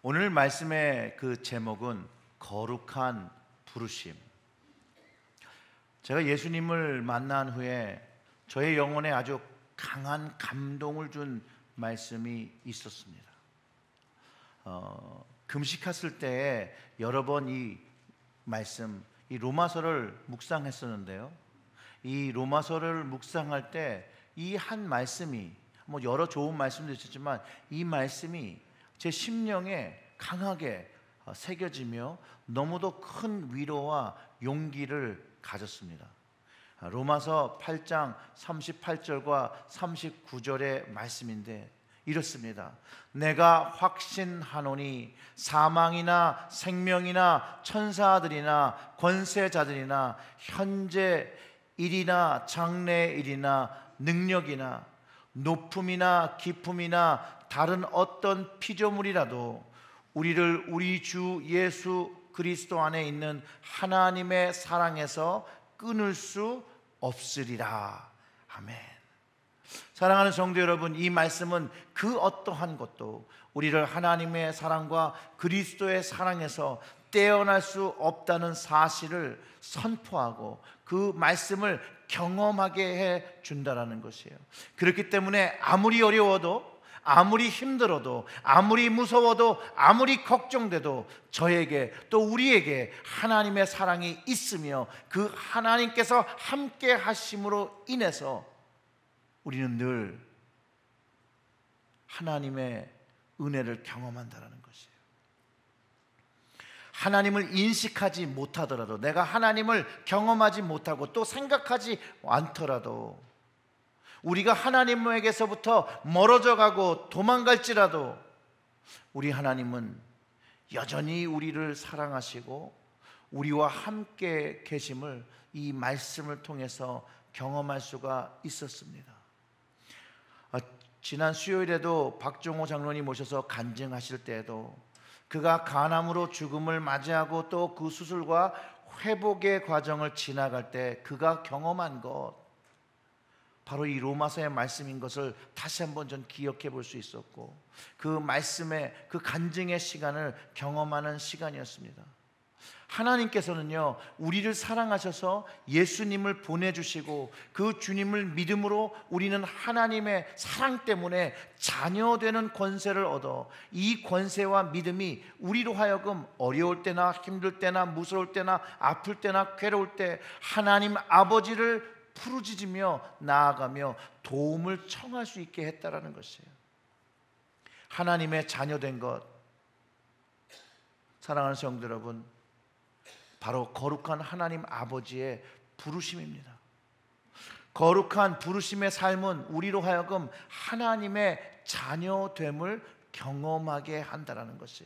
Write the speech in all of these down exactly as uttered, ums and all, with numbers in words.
오늘 말씀의 그 제목은 거룩한 부르심. 제가 예수님을 만난 후에 저의 영혼에 아주 강한 감동을 준 말씀이 있었습니다. 어, 금식했을 때에 여러 번 이 말씀, 이 로마서를 묵상했었는데요. 이 로마서를 묵상할 때 이 한 말씀이, 뭐 여러 좋은 말씀도 있었지만 이 말씀이 제 심령에 강하게 새겨지며 너무도 큰 위로와 용기를 가졌습니다. 로마서 팔 장 삼십팔 절과 삼십구 절의 말씀인데 이렇습니다. 내가 확신하노니 사망이나 생명이나 천사들이나 권세자들이나 현재 일이나 장래 일이나 능력이나 높음이나 깊음이나 다른 어떤 피조물이라도 우리를 우리 주 예수 그리스도 안에 있는 하나님의 사랑에서 끊을 수 없으리라. 아멘. 사랑하는 성도 여러분, 이 말씀은 그 어떠한 것도 우리를 하나님의 사랑과 그리스도의 사랑에서 떼어날 수 없다는 사실을 선포하고 그 말씀을 경험하게 해 준다라는 것이에요. 그렇기 때문에 아무리 어려워도, 아무리 힘들어도, 아무리 무서워도, 아무리 걱정돼도 저에게 또 우리에게 하나님의 사랑이 있으며 그 하나님께서 함께 하심으로 인해서 우리는 늘 하나님의 은혜를 경험한다는 것이에요. 하나님을 인식하지 못하더라도, 내가 하나님을 경험하지 못하고 또 생각하지 않더라도, 우리가 하나님에게서부터 멀어져 가고 도망갈지라도 우리 하나님은 여전히 우리를 사랑하시고 우리와 함께 계심을 이 말씀을 통해서 경험할 수가 있었습니다. 지난 수요일에도 박종호 장로님 모셔서 간증하실 때에도 그가 간암으로 죽음을 맞이하고 또 그 수술과 회복의 과정을 지나갈 때 그가 경험한 것, 바로 이 로마서의 말씀인 것을 다시 한번 전 기억해 볼 수 있었고, 그 말씀의 그 간증의 시간을 경험하는 시간이었습니다. 하나님께서는요, 우리를 사랑하셔서 예수님을 보내주시고 그 주님을 믿음으로 우리는 하나님의 사랑 때문에 자녀되는 권세를 얻어 이 권세와 믿음이 우리로 하여금 어려울 때나 힘들 때나 무서울 때나 아플 때나 괴로울 때 하나님 아버지를 부르짖으며 나아가며 도움을 청할 수 있게 했다라는 것이에요. 하나님의 자녀된 것, 사랑하는 성도 여러분, 바로 거룩한 하나님 아버지의 부르심입니다. 거룩한 부르심의 삶은 우리로 하여금 하나님의 자녀됨을 경험하게 한다는 것이에요.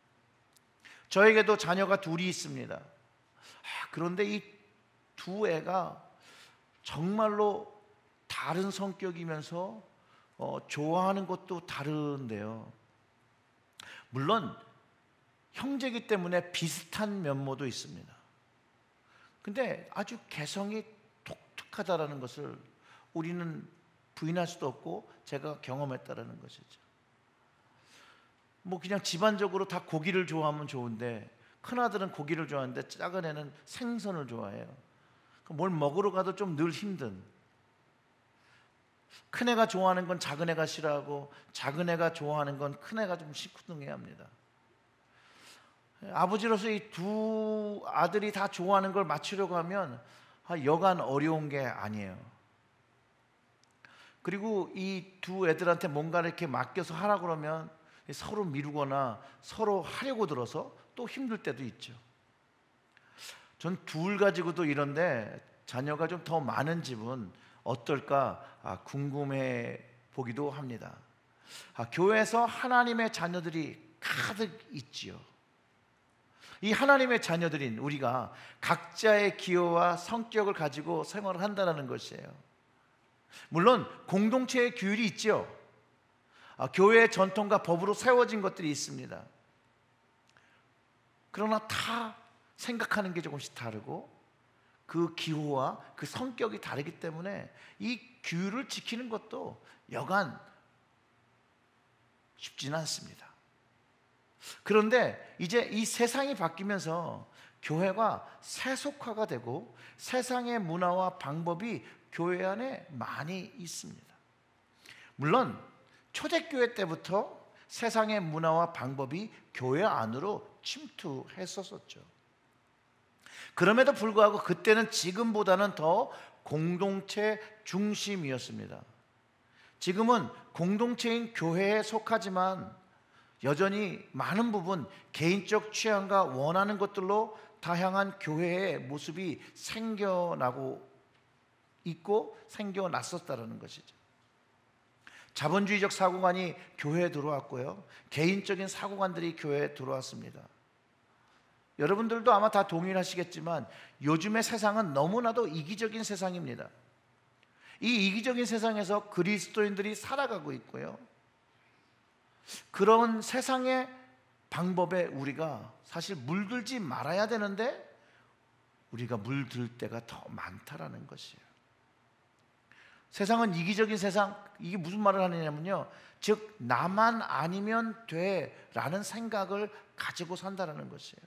저에게도 자녀가 둘이 있습니다. 그런데 이 두 애가 정말로 다른 성격이면서 어, 좋아하는 것도 다른데요. 물론 형제이기 때문에 비슷한 면모도 있습니다. 근데 아주 개성이 독특하다라는 것을 우리는 부인할 수도 없고 제가 경험했다라는 것이죠. 뭐 그냥 집안적으로 다 고기를 좋아하면 좋은데, 큰아들은 고기를 좋아하는데 작은 애는 생선을 좋아해요. 뭘 먹으러 가도 좀 늘 힘든, 큰애가 좋아하는 건 작은애가 싫어하고 작은애가 좋아하는 건 큰애가 좀 시큰둥해야 합니다. 아버지로서 이 두 아들이 다 좋아하는 걸 맞추려고 하면 여간 어려운 게 아니에요. 그리고 이 두 애들한테 뭔가를 이렇게 맡겨서 하라 그러면 서로 미루거나 서로 하려고 들어서 또 힘들 때도 있죠. 전 둘 가지고도 이런데 자녀가 좀 더 많은 집은 어떨까 궁금해 보기도 합니다. 교회에서 하나님의 자녀들이 가득 있지요. 이 하나님의 자녀들인 우리가 각자의 기호와 성격을 가지고 생활을 한다는 것이에요. 물론 공동체의 규율이 있죠. 교회의 전통과 법으로 세워진 것들이 있습니다. 그러나 다 생각하는 게 조금씩 다르고 그 기호와 그 성격이 다르기 때문에 이 규율을 지키는 것도 여간 쉽지는 않습니다. 그런데 이제 이 세상이 바뀌면서 교회가 세속화가 되고 세상의 문화와 방법이 교회 안에 많이 있습니다. 물론 초대교회 때부터 세상의 문화와 방법이 교회 안으로 침투했었죠. 그럼에도 불구하고 그때는 지금보다는 더 공동체 중심이었습니다. 지금은 공동체인 교회에 속하지만 여전히 많은 부분 개인적 취향과 원하는 것들로 다양한 교회의 모습이 생겨나고 있고 생겨났었다는 것이죠. 자본주의적 사고관이 교회에 들어왔고요, 개인적인 사고관들이 교회에 들어왔습니다. 여러분들도 아마 다 동일하시겠지만 요즘의 세상은 너무나도 이기적인 세상입니다. 이 이기적인 세상에서 그리스도인들이 살아가고 있고요, 그런 세상의 방법에 우리가 사실 물들지 말아야 되는데 우리가 물들 때가 더 많다라는 것이에요. 세상은 이기적인 세상, 이게 무슨 말을 하느냐면요, 즉 나만 아니면 돼라는 생각을 가지고 산다는 것이에요.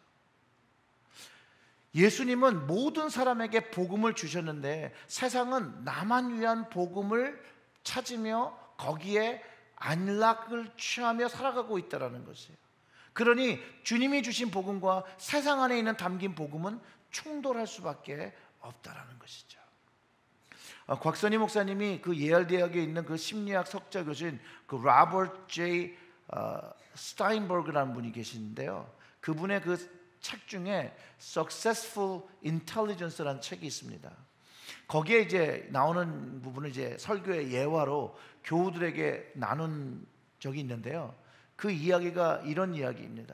예수님은 모든 사람에게 복음을 주셨는데 세상은 나만 위한 복음을 찾으며 거기에 안락을 취하며 살아가고 있다는 것이에요. 그러니 주님이 주신 복음과 세상 안에 있는 담긴 복음은 충돌할 수밖에 없다는 것이죠. 곽선희 목사님이 그 예알 대학에 있는 그 심리학 석좌 교수인 그 로버트 제이 스타인버그라는 분이 계시는데요, 그분의 그 책 중에 Successful Intelligence라는 책이 있습니다. 거기에 이제 나오는 부분을 이제 설교의 예화로 교우들에게 나눈 적이 있는데요, 그 이야기가 이런 이야기입니다.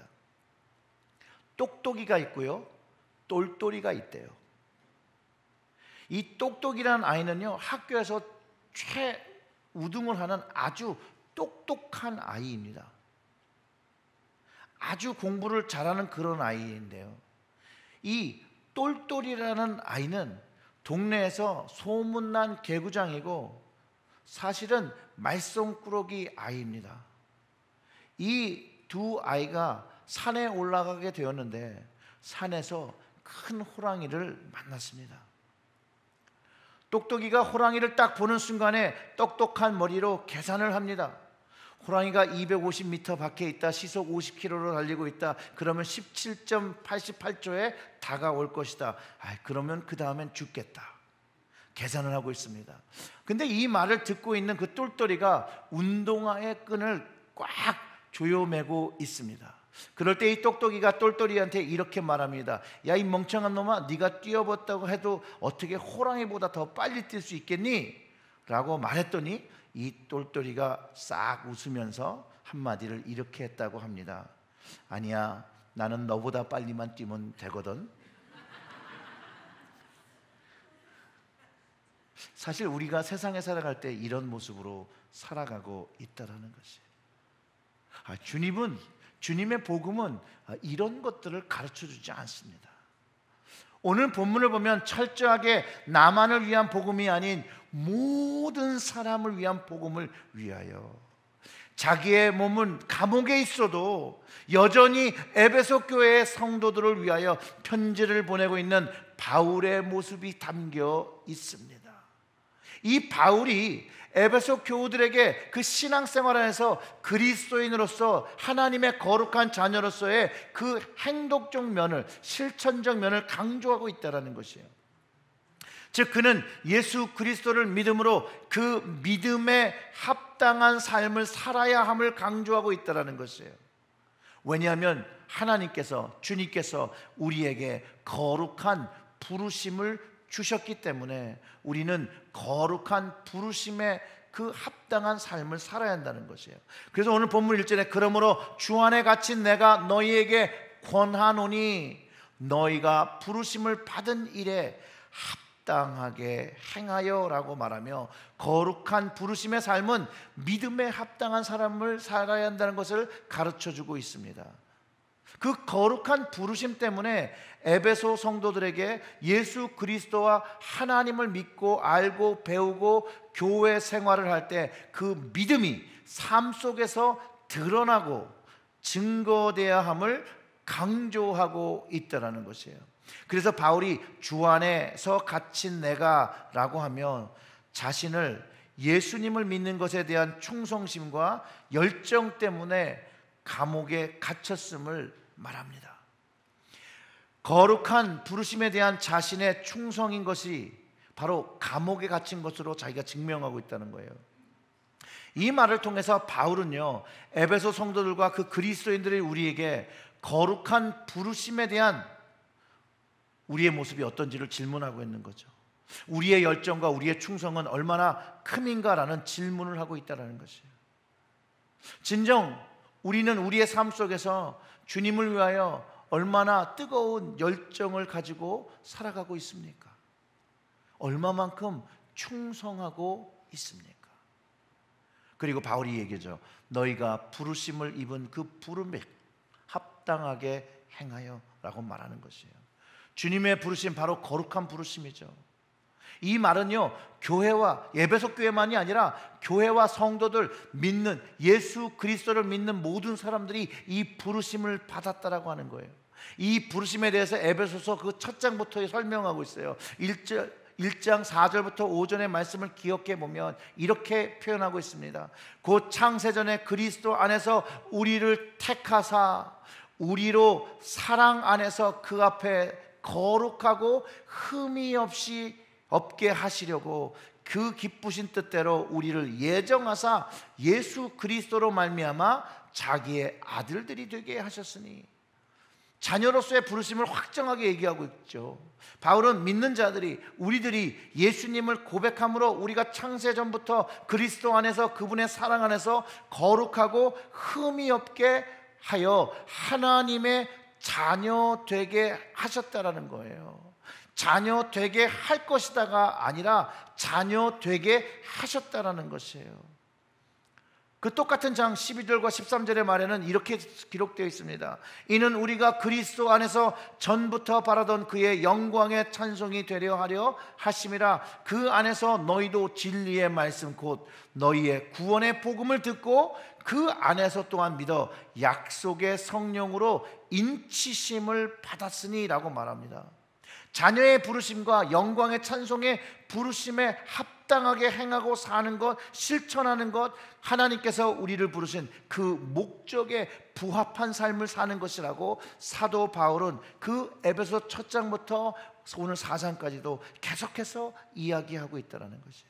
똑똑이가 있고요, 똘똘이가 있대요. 이 똑똑이라는 아이는요, 학교에서 최우등을 하는 아주 똑똑한 아이입니다. 아주 공부를 잘하는 그런 아이인데요, 이 똘똘이라는 아이는 동네에서 소문난 개구장이고 사실은 말썽꾸러기 아이입니다. 이 두 아이가 산에 올라가게 되었는데 산에서 큰 호랑이를 만났습니다. 똑똑이가 호랑이를 딱 보는 순간에 똑똑한 머리로 계산을 합니다. 호랑이가 이백오십 미터 밖에 있다, 시속 오십 킬로미터로 달리고 있다, 그러면 십칠 점 팔십팔 초에 다가올 것이다. 아, 그러면 그 다음엔 죽겠다. 계산을 하고 있습니다. 근데 이 말을 듣고 있는 그 똘똘이가 운동화의 끈을 꽉 조여매고 있습니다. 그럴 때 이 똑똑이가 똘똘이한테 이렇게 말합니다. 야, 이 멍청한 놈아, 네가 뛰어봤다고 해도 어떻게 호랑이보다 더 빨리 뛸 수 있겠니? 라고 말했더니 이 똘똘이가 싹 웃으면서 한마디를 이렇게 했다고 합니다. 아니야, 나는 너보다 빨리만 뛰면 되거든. 사실 우리가 세상에 살아갈 때 이런 모습으로 살아가고 있다는 것이에요. 아, 주님은, 주님의 복음은 이런 것들을 가르쳐주지 않습니다. 오늘 본문을 보면 철저하게 나만을 위한 복음이 아닌 모든 사람을 위한 복음을 위하여, 자기의 몸은 감옥에 있어도 여전히 에베소 교회의 성도들을 위하여 편지를 보내고 있는 바울의 모습이 담겨 있습니다. 이 바울이 에베소 교우들에게 그 신앙생활 안에서 그리스도인으로서 하나님의 거룩한 자녀로서의 그 행동적 면을, 실천적 면을 강조하고 있다는 것이에요. 즉 그는 예수 그리스도를 믿음으로 그 믿음에 합당한 삶을 살아야 함을 강조하고 있다는 것이에요. 왜냐하면 하나님께서, 주님께서 우리에게 거룩한 부르심을 주셨기 때문에 우리는 거룩한 부르심에 그 합당한 삶을 살아야 한다는 것이에요. 그래서 오늘 본문 일 절에 그러므로 주 안에 갇힌 내가 너희에게 권하노니 너희가 부르심을 받은 일에 합당하게 행하여 라고 말하며, 거룩한 부르심의 삶은 믿음에 합당한 삶을 살아야 한다는 것을 가르쳐주고 있습니다. 그 거룩한 부르심 때문에 에베소 성도들에게 예수 그리스도와 하나님을 믿고 알고 배우고 교회 생활을 할 때 그 믿음이 삶 속에서 드러나고 증거되어야 함을 강조하고 있다라는 것이에요. 그래서 바울이 주 안에서 갇힌 내가 라고 하면 자신을 예수님을 믿는 것에 대한 충성심과 열정 때문에 감옥에 갇혔음을 말합니다. 거룩한 부르심에 대한 자신의 충성인 것이 바로 감옥에 갇힌 것으로 자기가 증명하고 있다는 거예요. 이 말을 통해서 바울은요, 에베소 성도들과 그 그리스도인들이 우리에게 거룩한 부르심에 대한 우리의 모습이 어떤지를 질문하고 있는 거죠. 우리의 열정과 우리의 충성은 얼마나 큼인가라는 질문을 하고 있다는 것이에요. 진정 우리는 우리의 삶 속에서 주님을 위하여 얼마나 뜨거운 열정을 가지고 살아가고 있습니까? 얼마만큼 충성하고 있습니까? 그리고 바울이 얘기죠. 너희가 부르심을 입은 그 부름에 합당하게 행하여 라고 말하는 것이에요. 주님의 부르심, 바로 거룩한 부르심이죠. 이 말은요, 교회와 에베소 교회만이 아니라 교회와 성도들, 믿는 예수 그리스도를 믿는 모든 사람들이 이 부르심을 받았다라고 하는 거예요. 이 부르심에 대해서 에베소서 그 첫 장부터 설명하고 있어요. 일 장 사 절부터 오 절의 말씀을 기억해 보면 이렇게 표현하고 있습니다. 곧 창세전에 그리스도 안에서 우리를 택하사 우리로 사랑 안에서 그 앞에 거룩하고 흠이 없이 없게 하시려고 그 기쁘신 뜻대로 우리를 예정하사 예수 그리스도로 말미암아 자기의 아들들이 되게 하셨으니, 자녀로서의 부르심을 확정하게 얘기하고 있죠. 바울은 믿는 자들이, 우리들이 예수님을 고백함으로 우리가 창세전부터 그리스도 안에서 그분의 사랑 안에서 거룩하고 흠이 없게 하여 하나님의 자녀 되게 하셨다라는 거예요. 자녀 되게 할 것이다가 아니라 자녀 되게 하셨다라는 것이에요. 그 똑같은 장 십이 절과 십삼 절의 말에는 이렇게 기록되어 있습니다. 이는 우리가 그리스도 안에서 전부터 바라던 그의 영광의 찬송이 되려 하려 하심이라. 그 안에서 너희도 진리의 말씀 곧 너희의 구원의 복음을 듣고 그 안에서 또한 믿어 약속의 성령으로 인치심을 받았으니 라고 말합니다. 자녀의 부르심과 영광의 찬송의 부르심에 합당하게 행하고 사는 것, 실천하는 것, 하나님께서 우리를 부르신 그 목적에 부합한 삶을 사는 것이라고 사도 바울은 그 에베소 첫 장부터 오늘 사 장까지도 계속해서 이야기하고 있다는 것이에요.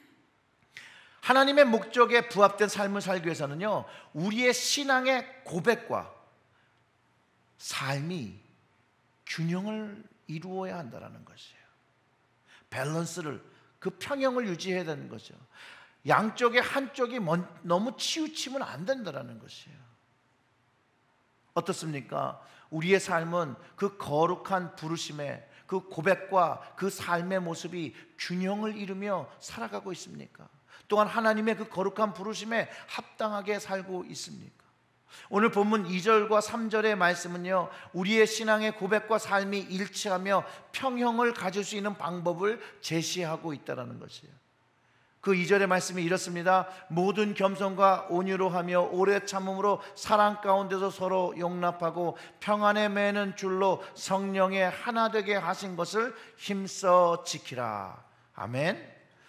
하나님의 목적에 부합된 삶을 살기 위해서는요, 우리의 신앙의 고백과 삶이 균형을 이루어야 한다는 것이에요. 밸런스를, 그 평형을 유지해야 되는 거죠. 양쪽의 한쪽이 너무 치우치면 안 된다는 것이에요. 어떻습니까? 우리의 삶은 그 거룩한 부르심에 그 고백과 그 삶의 모습이 균형을 이루며 살아가고 있습니까? 또한 하나님의 그 거룩한 부르심에 합당하게 살고 있습니까? 오늘 본문 이 절과 삼 절의 말씀은요, 우리의 신앙의 고백과 삶이 일치하며 평형을 가질 수 있는 방법을 제시하고 있다는 것이에요. 그 이 절의 말씀이 이렇습니다. 모든 겸손과 온유로 하며 오래 참음으로 사랑 가운데서 서로 용납하고 평안에 매는 줄로 성령의 하나 되게 하신 것을 힘써 지키라. 아멘.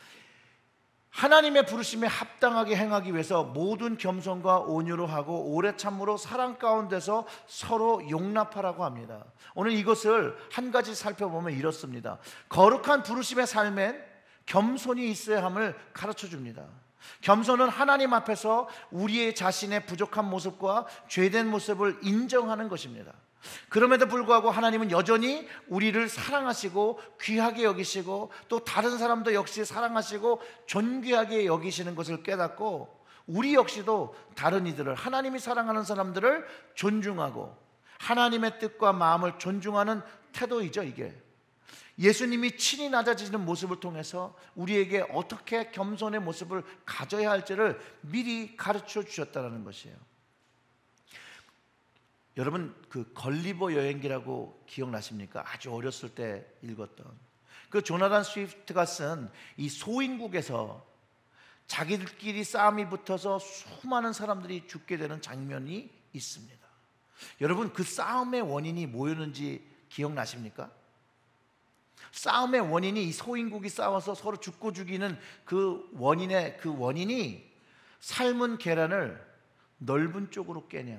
하나님의 부르심에 합당하게 행하기 위해서 모든 겸손과 온유로 하고 오래 참음으로 사랑 가운데서 서로 용납하라고 합니다. 오늘 이것을 한 가지 살펴보면 이렇습니다. 거룩한 부르심의 삶엔 겸손이 있어야 함을 가르쳐 줍니다. 겸손은 하나님 앞에서 우리의 자신의 부족한 모습과 죄된 모습을 인정하는 것입니다. 그럼에도 불구하고 하나님은 여전히 우리를 사랑하시고 귀하게 여기시고 또 다른 사람도 역시 사랑하시고 존귀하게 여기시는 것을 깨닫고, 우리 역시도 다른 이들을, 하나님이 사랑하는 사람들을 존중하고 하나님의 뜻과 마음을 존중하는 태도이죠. 이게 예수님이 친히 낮아지는 모습을 통해서 우리에게 어떻게 겸손의 모습을 가져야 할지를 미리 가르쳐 주셨다는 것이에요. 여러분, 그 걸리버 여행기라고 기억나십니까? 아주 어렸을 때 읽었던 그 조나단 스위프트가 쓴 이 소인국에서 자기들끼리 싸움이 붙어서 수많은 사람들이 죽게 되는 장면이 있습니다. 여러분, 그 싸움의 원인이 뭐였는지 기억나십니까? 싸움의 원인이 이 소인국이 싸워서 서로 죽고 죽이는 그 원인의 그 원인이 삶은 계란을 넓은 쪽으로 깨냐,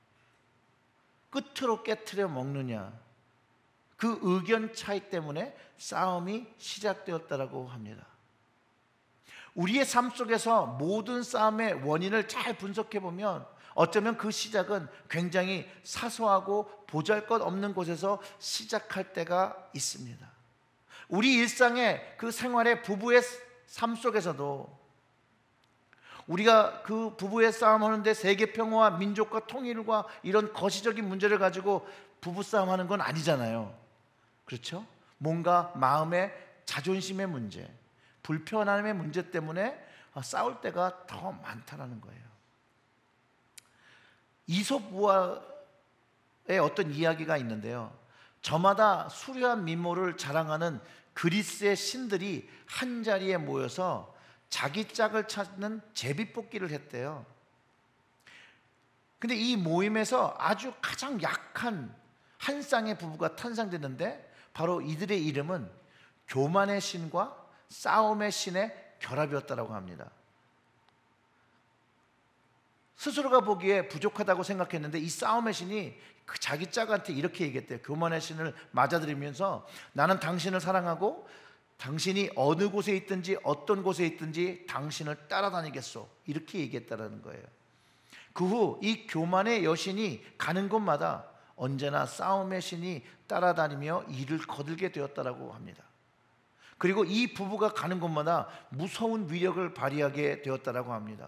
끝으로 깨트려 먹느냐, 그 의견 차이 때문에 싸움이 시작되었다라고 합니다. 우리의 삶 속에서 모든 싸움의 원인을 잘 분석해 보면 어쩌면 그 시작은 굉장히 사소하고 보잘것없는 곳에서 시작할 때가 있습니다. 우리 일상의 그 생활의 부부의 삶 속에서도 우리가 그 부부의 싸움하는데 세계 평화와 민족과 통일과 이런 거시적인 문제를 가지고 부부싸움하는 건 아니잖아요. 그렇죠? 뭔가 마음의 자존심의 문제, 불편함의 문제 때문에 싸울 때가 더 많다는 거예요. 이솝우화의 어떤 이야기가 있는데요, 저마다 수려한 미모를 자랑하는 그리스의 신들이 한자리에 모여서 자기 짝을 찾는 제비뽑기를 했대요. 근데 이 모임에서 아주 가장 약한 한 쌍의 부부가 탄생됐는데 바로 이들의 이름은 교만의 신과 싸움의 신의 결합이었다고 합니다. 스스로가 보기에 부족하다고 생각했는데 이 싸움의 신이 그 자기 짝한테 이렇게 얘기했대요. 교만의 신을 맞아들이면서 나는 당신을 사랑하고 당신이 어느 곳에 있든지 어떤 곳에 있든지 당신을 따라다니겠소, 이렇게 얘기했다는 거예요. 그 후 이 교만의 여신이 가는 곳마다 언제나 싸움의 신이 따라다니며 일을 거들게 되었다고 합니다. 그리고 이 부부가 가는 곳마다 무서운 위력을 발휘하게 되었다고 합니다.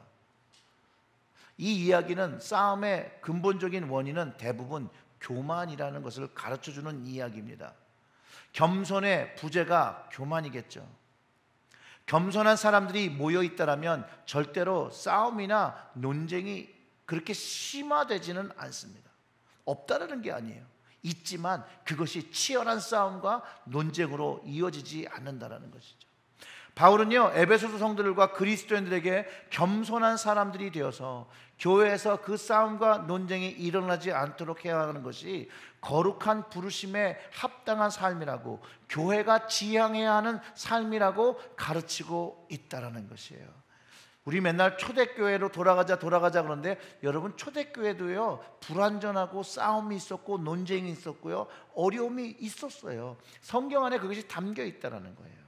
이 이야기는 싸움의 근본적인 원인은 대부분 교만이라는 것을 가르쳐주는 이야기입니다. 겸손의 부재가 교만이겠죠. 겸손한 사람들이 모여있다면 절대로 싸움이나 논쟁이 그렇게 심화되지는 않습니다. 없다라는 게 아니에요. 있지만 그것이 치열한 싸움과 논쟁으로 이어지지 않는다라는 것이죠. 바울은요, 에베소서 성도들과 그리스도인들에게 겸손한 사람들이 되어서 교회에서 그 싸움과 논쟁이 일어나지 않도록 해야 하는 것이 거룩한 부르심에 합당한 삶이라고, 교회가 지향해야 하는 삶이라고 가르치고 있다라는 것이에요. 우리 맨날 초대교회로 돌아가자 돌아가자 그러는데 여러분, 초대교회도요 불완전하고 싸움이 있었고 논쟁이 있었고요 어려움이 있었어요. 성경 안에 그것이 담겨 있다라는 거예요.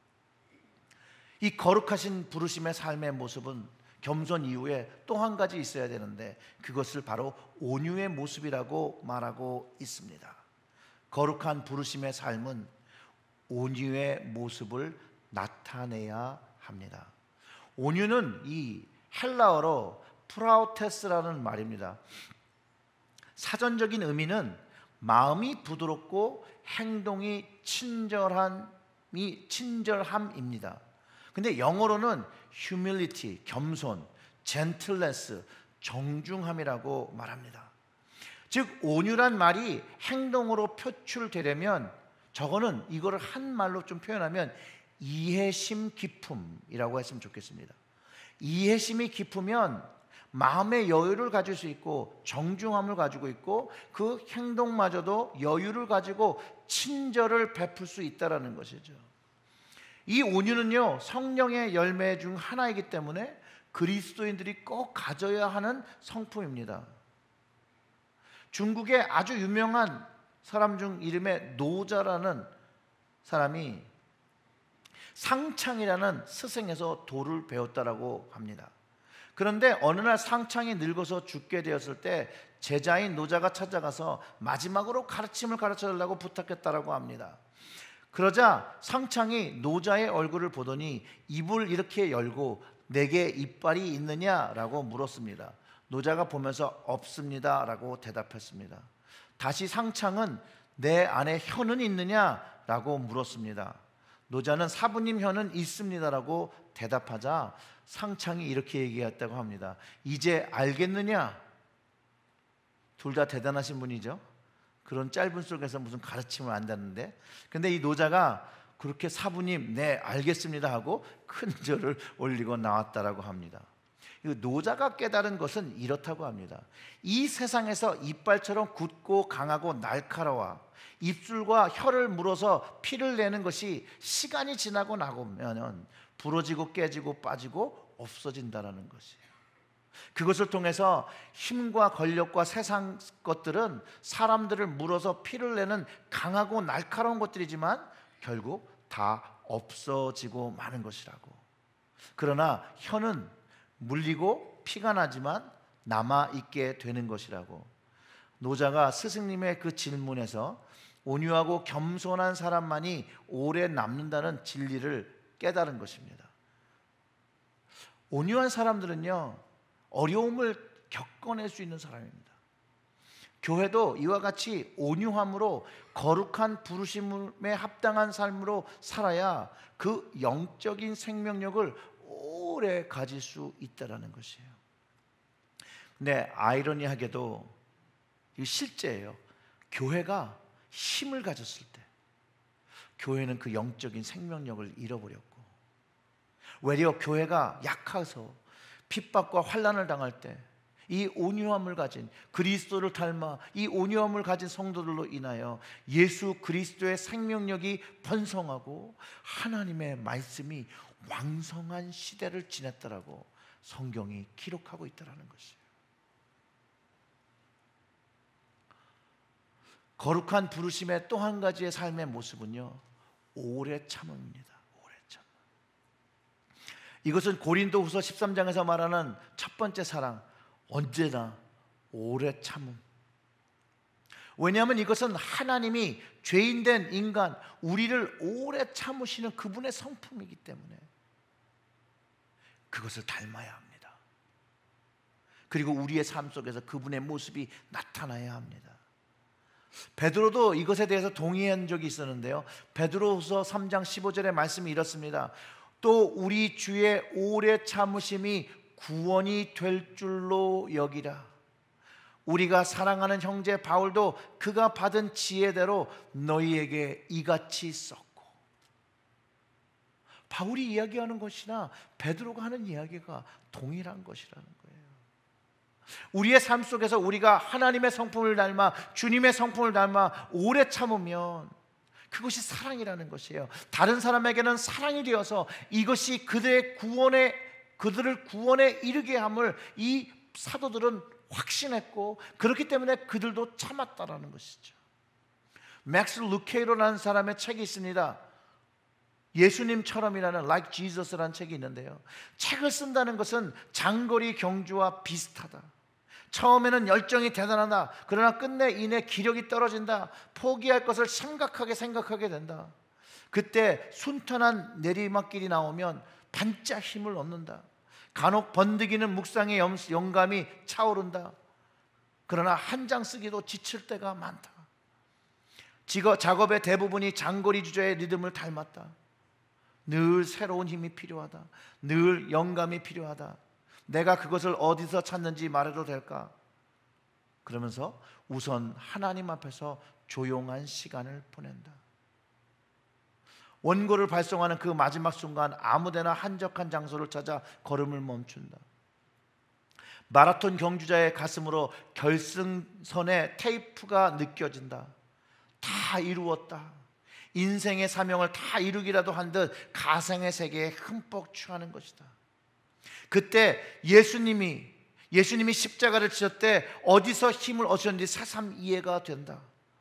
이 거룩하신 부르심의 삶의 모습은 겸손 이후에 또 한 가지 있어야 되는데 그것을 바로 온유의 모습이라고 말하고 있습니다. 거룩한 부르심의 삶은 온유의 모습을 나타내야 합니다. 온유는 이 헬라어로 프라우테스라는 말입니다. 사전적인 의미는 마음이 부드럽고 행동이 친절함이 친절함입니다. 근데 영어로는 humility, 겸손, gentleness, 정중함이라고 말합니다. 즉 온유란 말이 행동으로 표출되려면 저거는 이거를 한 말로 좀 표현하면 이해심 깊음이라고 했으면 좋겠습니다. 이해심이 깊으면 마음의 여유를 가질 수 있고 정중함을 가지고 있고 그 행동마저도 여유를 가지고 친절을 베풀 수 있다는 것이죠. 이 온유는요 성령의 열매 중 하나이기 때문에 그리스도인들이 꼭 가져야 하는 성품입니다. 중국의 아주 유명한 사람 중 이름의 노자라는 사람이 상창이라는 스승에서 도를 배웠다라고 합니다. 그런데 어느 날 상창이 늙어서 죽게 되었을 때 제자인 노자가 찾아가서 마지막으로 가르침을 가르쳐달라고 부탁했다라고 합니다. 그러자 상창이 노자의 얼굴을 보더니 입을 이렇게 열고 내게 이빨이 있느냐라고 물었습니다. 노자가 보면서 없습니다라고 대답했습니다. 다시 상창은 내 안에 혀는 있느냐라고 물었습니다. 노자는 사부님 혀는 있습니다라고 대답하자 상창이 이렇게 얘기했다고 합니다. 이제 알겠느냐? 둘 다 대단하신 분이죠. 그런 짧은 속에서 무슨 가르침을 안다는데, 근데 이 노자가 그렇게 사부님 네 알겠습니다 하고 큰 절을 올리고 나왔다라고 합니다. 노자가 깨달은 것은 이렇다고 합니다. 이 세상에서 이빨처럼 굳고 강하고 날카로워 입술과 혀를 물어서 피를 내는 것이 시간이 지나고 나면 부러지고 깨지고 빠지고 없어진다는 것이에요. 그것을 통해서 힘과 권력과 세상 것들은 사람들을 물어서 피를 내는 강하고 날카로운 것들이지만 결국 다 없어지고 마는 것이라고. 그러나 혀는 물리고 피가 나지만 남아있게 되는 것이라고. 노자가 스승님의 그 질문에서 온유하고 겸손한 사람만이 오래 남는다는 진리를 깨달은 것입니다. 온유한 사람들은요, 어려움을 겪어낼 수 있는 사람입니다. 교회도 이와 같이 온유함으로 거룩한 부르심에 합당한 삶으로 살아야 그 영적인 생명력을 오래 가질 수 있다는 것이에요. 근데 아이러니하게도 이 실제예요. 교회가 힘을 가졌을 때 교회는 그 영적인 생명력을 잃어버렸고, 외려 교회가 약해서 핍박과 환난을 당할 때 이 온유함을 가진, 그리스도를 닮아 이 온유함을 가진 성도들로 인하여 예수 그리스도의 생명력이 번성하고 하나님의 말씀이 왕성한 시대를 지냈다라고 성경이 기록하고 있다는 것이에요. 거룩한 부르심의 또 한 가지의 삶의 모습은요, 오래 참음입니다. 오래 참. 이것은 고린도후서 십삼 장에서 말하는 첫 번째 사랑, 언제나 오래 참음. 왜냐하면 이것은 하나님이 죄인된 인간 우리를 오래 참으시는 그분의 성품이기 때문에 그것을 닮아야 합니다. 그리고 우리의 삶 속에서 그분의 모습이 나타나야 합니다. 베드로도 이것에 대해서 동의한 적이 있었는데요, 베드로후서 삼 장 십오 절의 말씀이 이렇습니다. 또 우리 주의 오래 참으심이 구원이 될 줄로 여기라. 우리가 사랑하는 형제 바울도 그가 받은 지혜대로 너희에게 이같이 썼고. 바울이 이야기하는 것이나 베드로가 하는 이야기가 동일한 것이라는 거예요. 우리의 삶 속에서 우리가 하나님의 성품을 닮아 주님의 성품을 닮아 오래 참으면 그것이 사랑이라는 것이에요. 다른 사람에게는 사랑이 되어서 이것이 그들의 구원에 그들을 구원에 이르게 함을 이 사도들은 확신했고, 그렇기 때문에 그들도 참았다라는 것이죠. 맥스 루케이로라는 사람의 책이 있습니다. 예수님처럼이라는 Like Jesus라는 책이 있는데요, 책을 쓴다는 것은 장거리 경주와 비슷하다. 처음에는 열정이 대단하다. 그러나 끝내 이내 기력이 떨어진다. 포기할 것을 심각하게 생각하게 된다. 그때 순탄한 내리막길이 나오면 반짝 힘을 얻는다. 간혹 번득이는 묵상의 영감이 차오른다. 그러나 한 장 쓰기도 지칠 때가 많다. 작업의 대부분이 장거리 주저의 리듬을 닮았다. 늘 새로운 힘이 필요하다. 늘 영감이 필요하다. 내가 그것을 어디서 찾는지 말해도 될까? 그러면서 우선 하나님 앞에서 조용한 시간을 보낸다. 원고를 발송하는 그 마지막 순간 아무데나 한적한 장소를 찾아 걸음을 멈춘다. 마라톤 경주자의 가슴으로 결승선의 테이프가 느껴진다. 다 이루었다. 인생의 사명을 다 이루기라도 한 듯 가상의 세계에 흠뻑 취하는 것이다. 그때 예수님이 예수님이 십자가를 지셨대 어디서 힘을 얻으셨는지 새삼 이해가 된다.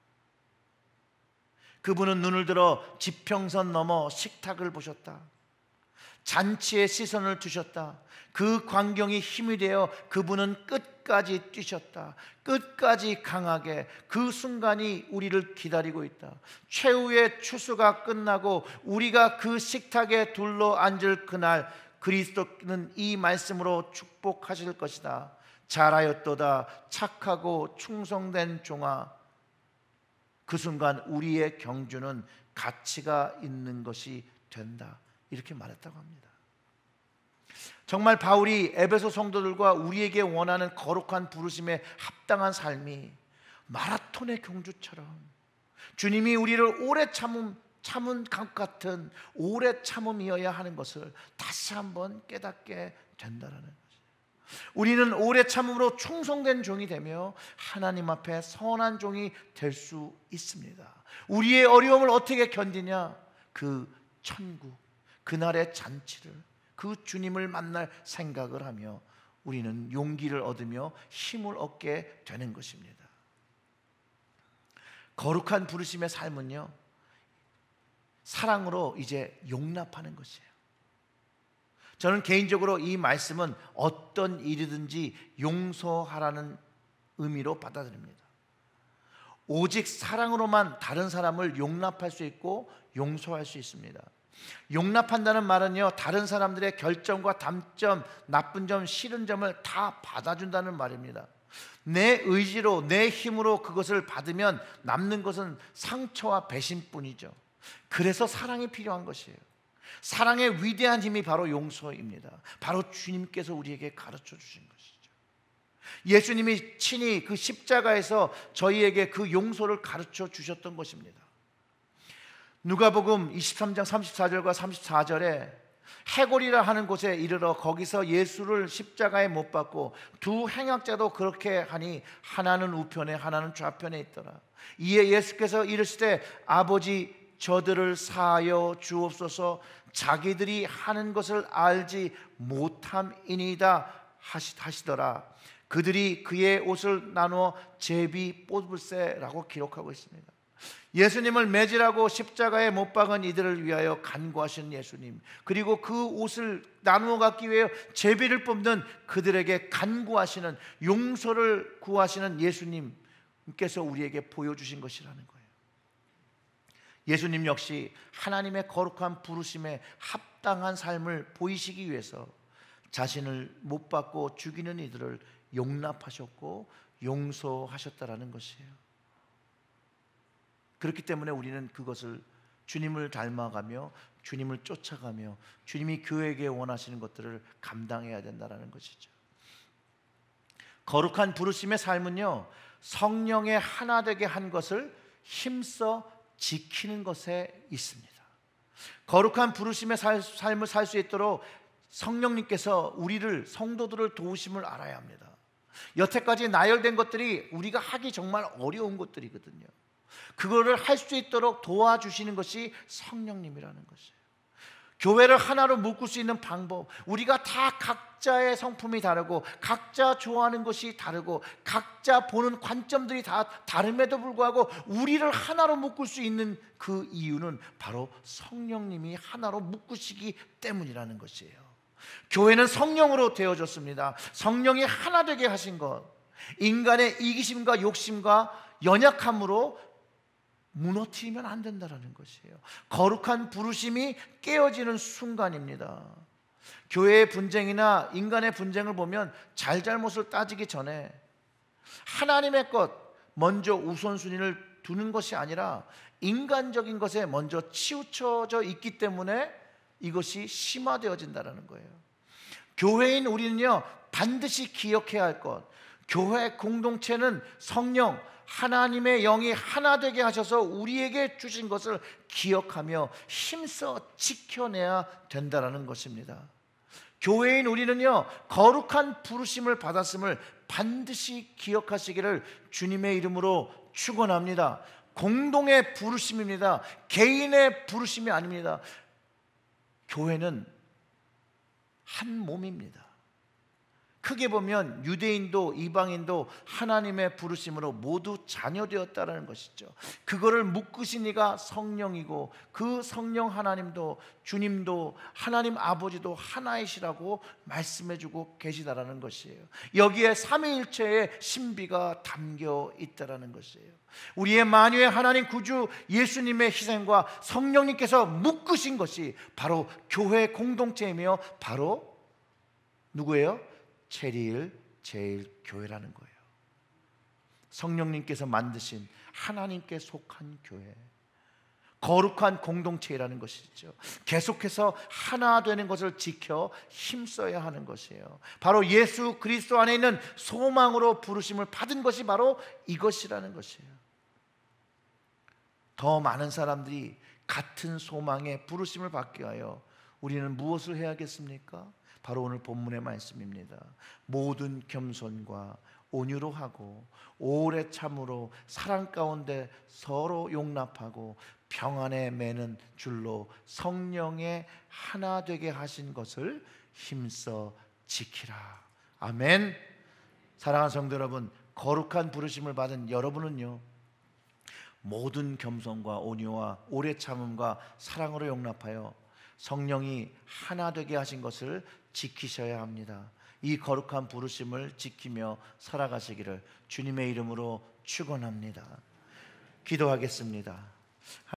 그분은 눈을 들어 지평선 넘어 식탁을 보셨다. 잔치에 시선을 두셨다. 그 광경이 힘이 되어 그분은 끝까지 뛰셨다. 끝까지 강하게. 그 순간이 우리를 기다리고 있다. 최후의 추수가 끝나고 우리가 그 식탁에 둘러 앉을 그날, 그리스도는 이 말씀으로 축복하실 것이다. 잘하였도다 착하고 충성된 종아. 그 순간 우리의 경주는 가치가 있는 것이 된다. 이렇게 말했다고 합니다. 정말 바울이 에베소 성도들과 우리에게 원하는 거룩한 부르심에 합당한 삶이 마라톤의 경주처럼 주님이 우리를 오래 참음, 참은 강 같은 오래 참음이어야 하는 것을 다시 한번 깨닫게 된다는 것이에요. 우리는 오래 참음으로 충성된 종이 되며 하나님 앞에 선한 종이 될 수 있습니다. 우리의 어려움을 어떻게 견디냐? 그 천국, 그날의 잔치를, 그 주님을 만날 생각을 하며 우리는 용기를 얻으며 힘을 얻게 되는 것입니다. 거룩한 부르심의 삶은요, 사랑으로 이제 용납하는 것이에요. 저는 개인적으로 이 말씀은 어떤 일이든지 용서하라는 의미로 받아들입니다. 오직 사랑으로만 다른 사람을 용납할 수 있고 용서할 수 있습니다. 용납한다는 말은요, 다른 사람들의 결점과 단점, 나쁜 점, 싫은 점을 다 받아준다는 말입니다. 내 의지로, 내 힘으로 그것을 받으면 남는 것은 상처와 배신뿐이죠. 그래서 사랑이 필요한 것이에요. 사랑의 위대한 힘이 바로 용서입니다. 바로 주님께서 우리에게 가르쳐 주신 것이죠. 예수님이 친히 그 십자가에서 저희에게 그 용서를 가르쳐 주셨던 것입니다. 누가복음 이십삼 장 삼십사 절과 삼십사 절에 해골이라 하는 곳에 이르러 거기서 예수를 십자가에 못 박고 두 행악자도 그렇게 하니 하나는 우편에 하나는 좌편에 있더라. 이에 예수께서 이르시되 아버지 저들을 사하여 주옵소서, 자기들이 하는 것을 알지 못함이니이다 하시더라. 그들이 그의 옷을 나누어 제비 뽑을세라고 기록하고 있습니다. 예수님을 매질하고 십자가에 못 박은 이들을 위하여 간구하신 예수님, 그리고 그 옷을 나누어 갖기 위해 제비를 뽑는 그들에게 간구하시는, 용서를 구하시는 예수님께서 우리에게 보여주신 것이라는 거예요. 예수님 역시 하나님의 거룩한 부르심에 합당한 삶을 보이시기 위해서 자신을 못 박고 죽이는 이들을 용납하셨고 용서하셨다라는 것이에요. 그렇기 때문에 우리는 그것을, 주님을 닮아가며 주님을 쫓아가며 주님이 교회에게 원하시는 것들을 감당해야 된다는 것이죠. 거룩한 부르심의 삶은요, 성령의 하나 되게 한 것을 힘써 지키는 것에 있습니다. 거룩한 부르심의 삶을 살 수 있도록 성령님께서 우리를, 성도들을 도우심을 알아야 합니다. 여태까지 나열된 것들이 우리가 하기 정말 어려운 것들이거든요. 그거를 할 수 있도록 도와주시는 것이 성령님이라는 것이에요. 교회를 하나로 묶을 수 있는 방법, 우리가 다 각자의 성품이 다르고 각자 좋아하는 것이 다르고 각자 보는 관점들이 다 다름에도 불구하고 우리를 하나로 묶을 수 있는 그 이유는 바로 성령님이 하나로 묶으시기 때문이라는 것이에요. 교회는 성령으로 되어졌습니다. 성령이 하나 되게 하신 것, 인간의 이기심과 욕심과 연약함으로 무너뜨리면 안 된다는 것이에요. 거룩한 부르심이 깨어지는 순간입니다. 교회의 분쟁이나 인간의 분쟁을 보면 잘잘못을 따지기 전에 하나님의 것 먼저 우선순위를 두는 것이 아니라 인간적인 것에 먼저 치우쳐져 있기 때문에 이것이 심화되어진다는 거예요. 교회인 우리는요, 반드시 기억해야 할 것, 교회 공동체는 성령, 하나님의 영이 하나 되게 하셔서 우리에게 주신 것을 기억하며 힘써 지켜내야 된다는 것입니다. 교회인 우리는요, 거룩한 부르심을 받았음을 반드시 기억하시기를 주님의 이름으로 축원합니다. 공동의 부르심입니다. 개인의 부르심이 아닙니다. 교회는 한 몸입니다. 크게 보면 유대인도 이방인도 하나님의 부르심으로 모두 자녀되었다는 것이죠. 그거를 묶으신 이가 성령이고 그 성령 하나님도, 주님도, 하나님 아버지도 하나이시라고 말씀해주고 계시다라는 것이에요. 여기에 삼위일체의 신비가 담겨 있다라는 것이에요. 우리의 만유의 하나님 구주 예수님의 희생과 성령님께서 묶으신 것이 바로 교회 공동체이며 바로 누구예요? 체리일 제일교회라는 거예요. 성령님께서 만드신 하나님께 속한 교회, 거룩한 공동체라는 것이죠. 계속해서 하나 되는 것을 지켜 힘써야 하는 것이에요. 바로 예수 그리스도 안에 있는 소망으로 부르심을 받은 것이 바로 이것이라는 것이에요. 더 많은 사람들이 같은 소망에 부르심을 받게 하여 우리는 무엇을 해야겠습니까? 바로 오늘 본문의 말씀입니다. 모든 겸손과 온유로 하고 오래 참으로 사랑 가운데 서로 용납하고 평안에 매는 줄로 성령의 하나 되게 하신 것을 힘써 지키라. 아멘. 사랑하는 성도 여러분, 거룩한 부르심을 받은 여러분은요, 모든 겸손과 온유와 오래 참음과 사랑으로 용납하여 성령이 하나 되게 하신 것을 지키셔야 합니다. 이 거룩한 부르심을 지키며 살아가시기를 주님의 이름으로 축원합니다. 기도하겠습니다.